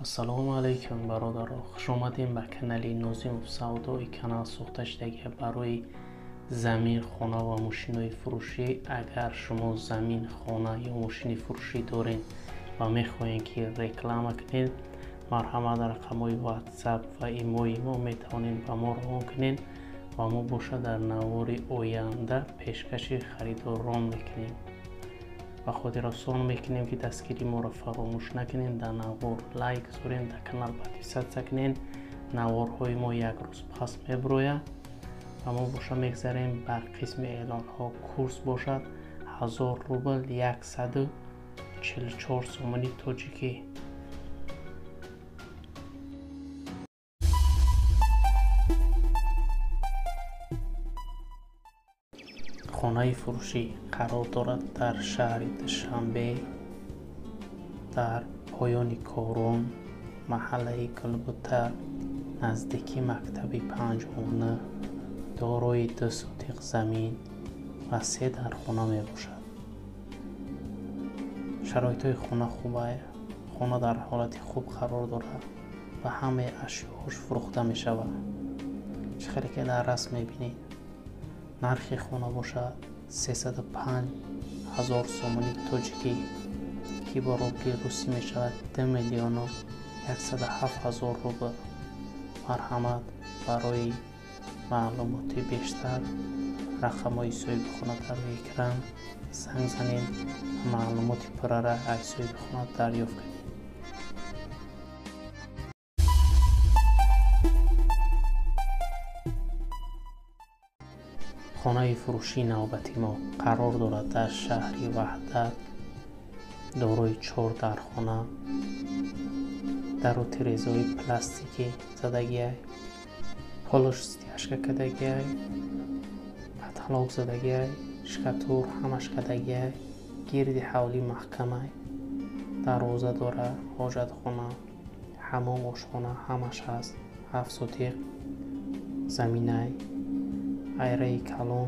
Ассалому алайкум бародаро, хуш омадем ба канали Нозимов Савдои канал сохташдаги барои замин, хона ва мошинои фурӯшӣ. Агар шумо замин, хона ё мошини фурӯшӣ доред ва мехоҳед ки реклама кунед, марҳамат рақамҳои WhatsApp ва имои мо метавонед ба мо роҳон кунед ва мо боша дар навори оянда пешкаши харидорон мекунем. ба хотир осон мекунем ки дастгири моро фаромӯш накунед, дар навор лайк гузоред, дар канал подписатсия кунед. Наворҳои мо як рӯз пас мебирояд ва мо боша мегзарем ба қисми эълонҳо. Курс бошад 1000 рубл 144 сомони тоҷикӣ. хонаи фурӯшӣ қарор дорад дар шаҳри Душанбе, дар поёни Корон, маҳаллаи Гулбутар, наздики мактаби панҷона. дорои 2 сотиқ замин ва 3 дархона мебошад. шароитҳои хона хуб аст. хона дар ҳолати хуб қарор дорад ва ҳамаи ашёҳош фурӯхта мешавад. чӣ хеле ки дар расм мебинед. нархи хона бошад 305,000 сомони тоҷикӣ ки бо рубли русӣ мешавад 2,107,000 рубл. марҳамат барои маълумоти бештар рақамҳои соҳиби хона дар рӯи экран занг занед ва маълумоти пурра аз соҳиби хона дарёфт кунед. хонаи фурӯшии навбати мо қарор дорад дар шаҳри Ваҳдат, дорои 4 дархона. дару тирезаҳои пластикӣ задагиай, полиш стяжка кардагиай, потолок задагиай, шкатур ҳамаш кардагиай, гирди ҳавлӣ маҳкамай. дарвоза дорад, ҳоҷатхона, ҳаммом, ошхона ҳамаш ҳаст. 7 сотиқ заминай, айраи калон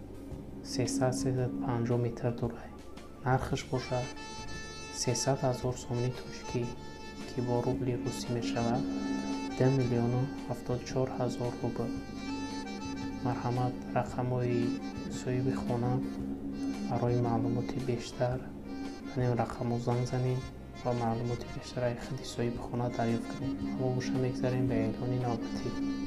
350 метр дурай. нархиш бошад 300,000 сомони тоҷикӣ ки бо рубли русӣ мешавад 2,74,000 рубл. марҳамат рақамҳои соҳиби хона барои маълумоти бештар ба ин рақамҳо занг занед ва маълумоти бештараи худи соҳиби хона дарёфт кунед. мо боша мегзарем ба эълони навбатӣ.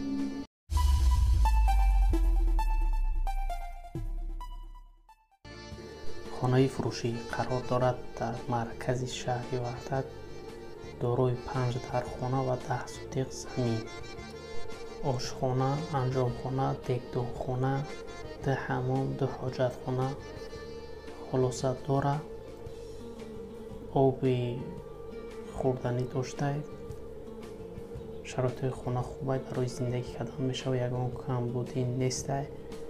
хонаи фурӯшӣ қарор дорад дар маркази шаҳри Ваҳдат, дорои 5 дархона ва 10 сотиқ замин. ошхона, анҷомхона, дегдонхона, 2 ҳаммом, 2 ҳоҷатхона. хулоса дора оби хӯрданӣ доштаед. шароитҳои хона хубай барои зиндагӣ кардан мешавад, ягон камбудӣ нестай.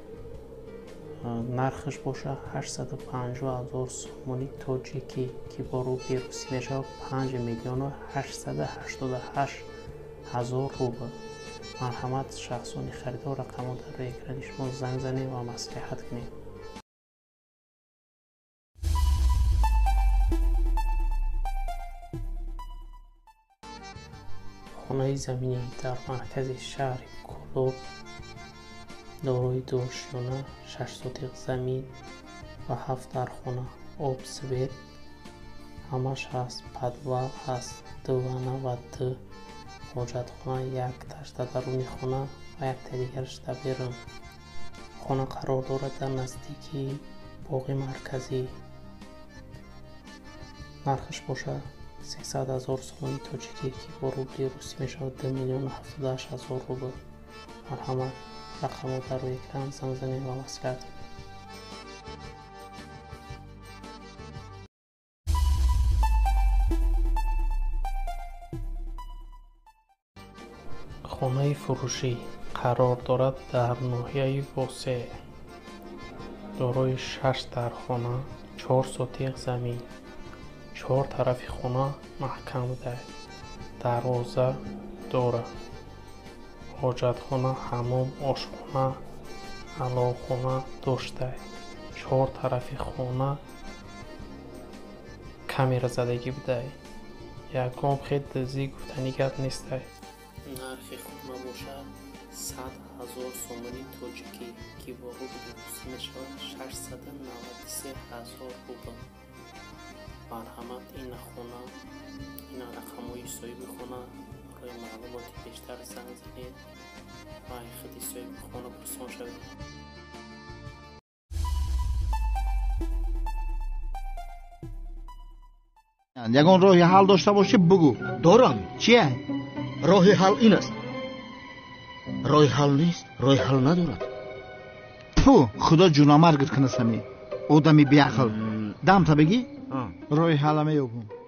нархиш боша 850,000 сомони тоҷикӣ ки бо рубли русӣ мешавад 5,888,000 рубл. марҳамат шахсони харидор рақамҳо дар рӯи экрани шумо занг занед ва маслиҳат кунед. хонаи заминӣ дар маркази шаҳри Кӯлоб, дорои 2 ошёна, 6 сотиқ замин ва 7 дархона. об свет ҳамаш ҳаст. подвал ҳаст, 2 ванна ва 2 ҳоҷатхона, 1 дашта даруни хона ва 1 дигараш дар берун. хона қарор дорад дар наздики боғи марказӣ. нархиш бошад 300,000 сомони тоҷикӣ ки бо рубли русӣ мешавад 2,78,000 рубл. марҳамат рақамҳо дар рӯи экран занг занед ва маслиҳат кунед. хонаи фурӯшӣ қарор дорад дар ноҳияи восеъ, дорои 6 дархона, 4 сотиқ замин. 4 тарафи хона маҳкам дарвоза дорад. ҳоҷатхона, ҳаммом, ошхона, аловхона доштай. 4 тарафи хона камера задагӣ будай. یکم خیلی دزدی گفتنی گپ نیست. нархи худ мабошад 100,000 сомони тоҷикӣ ки бо рубли русӣ мешавад 693,000 рубл. марҳамат, ин рақамҳои соҳиби хона. барои маълумоти бештар занг занед ва худи соҳиби хона пурсон шавед. ягон роҳи ҳал дошта бошӣ бигӯ. дорам. чие? роҳи ҳал ин аст. роҳи ҳал нест, роҳи ҳал надорад. тфу, худо ҷуномаргир кунасами одами беақл. дамта бигӣ? роҳи ҳала меёбум.